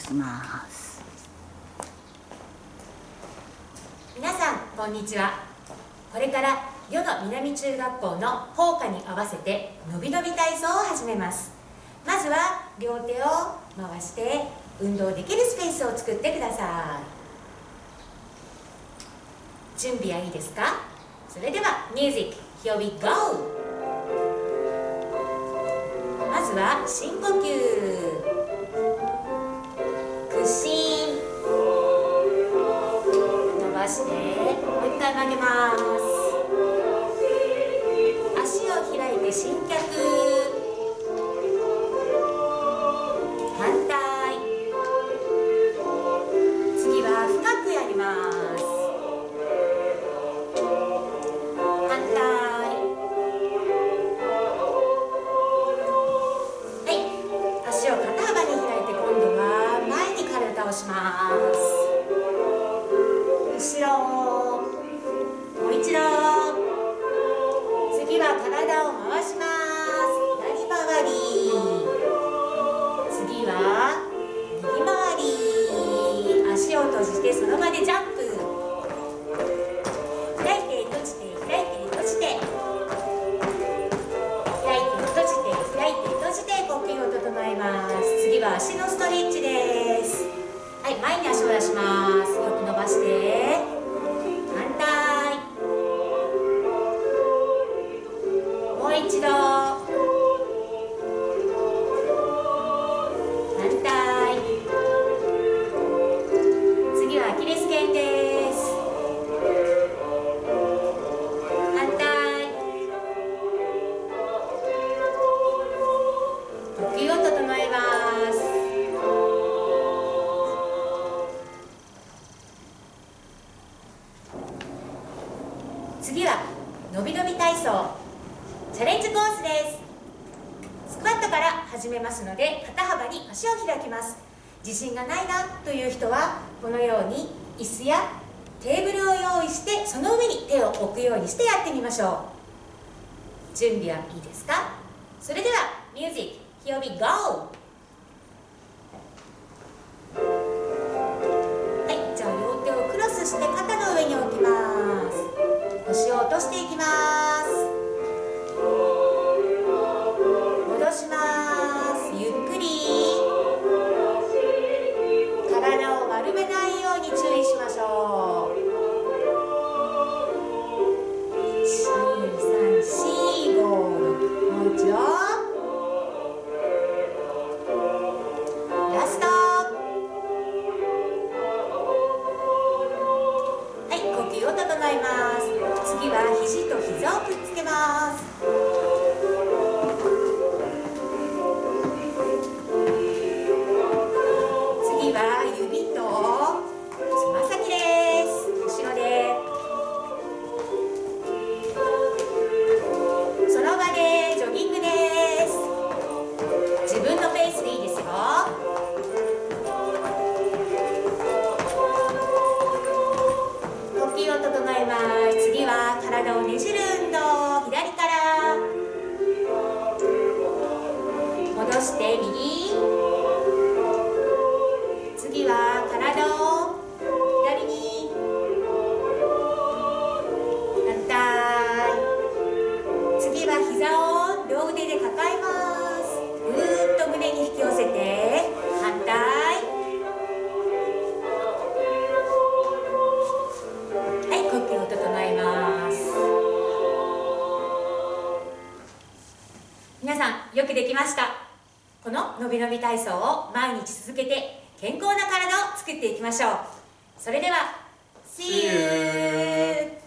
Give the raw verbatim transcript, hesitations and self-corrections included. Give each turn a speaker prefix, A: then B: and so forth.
A: します。
B: 皆さんこんにちは。これから与野南中学校の校歌に合わせてのびのび体操を始めます。まずは両手を回して運動できるスペースを作ってください。準備はいいですか？それではミュージック Here we go。 まずは深呼吸、屈伸、伸ばしてもう一回曲げます。足を開いて伸脚、反対。次は深くやります。反対。はい、足を肩幅に開いて今度は前に体をします。後ろ、もう一度。次は体を回します。左回り。次は右回り。足を閉じてその場でジャンプ。開いて閉じて開いて閉じて開いて閉じて開いて閉じて呼吸を整えます。次は足のストレッチです。はい、前に足を出します。よく伸ばして。反対。もう一度。反対。次はアキレス腱です。反対。呼吸を整えます。次はのびのび体操チャレンジコースです。スクワットから始めますので肩幅に足を開きます。自信がないなという人はこのように椅子やテーブルを用意してその上に手を置くようにしてやってみましょう。準備はいいですか？それではミュージック Here we go。 はい、じゃあ両手をクロスして肩の上に置きます。腰を落としていきます。戻します。ゆっくり体を丸めないように注意しましょう。いち、に、さん、し、ご、ろく。もう一度ラスト。はい、呼吸を整えます。次は肘と膝をくっつけます。次は指とつま先です。後ろでその場でジョギングです。自分のペースでいいですよ。呼吸を整えます。次は体をねじる運動。左から戻して右。次は体を左に反対。次は膝を両腕で抱えます。ぐーっと胸に引き寄せて反対。はい、呼吸を整えます。皆さんよくできました。こののびのび体操を毎日続けて健康な体を作っていきましょう。それでは See you!